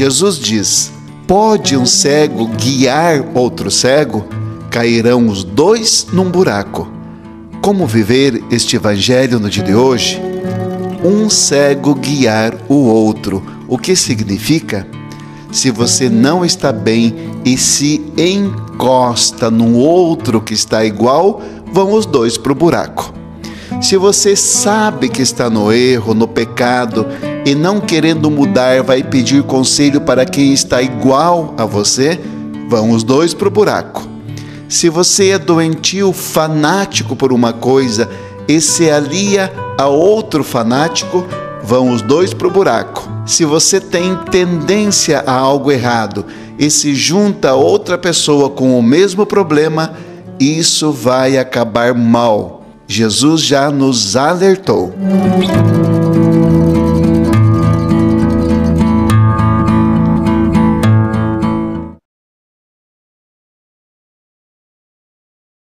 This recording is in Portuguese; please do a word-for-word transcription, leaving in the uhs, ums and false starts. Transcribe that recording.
Jesus diz: pode um cego guiar outro cego? Cairão os dois num buraco. Como viver este evangelho no dia de hoje? Um cego guiar o outro. O que significa? Se você não está bem e se encosta no outro que está igual, vão os dois para o buraco. Se você sabe que está no erro, no pecado, e não querendo mudar, vai pedir conselho para quem está igual a você, vão os dois para o buraco. Se você é doentio, fanático por uma coisa, e se alia a outro fanático, vão os dois para o buraco. Se você tem tendência a algo errado e se junta a outra pessoa com o mesmo problema, isso vai acabar mal. Jesus já nos alertou.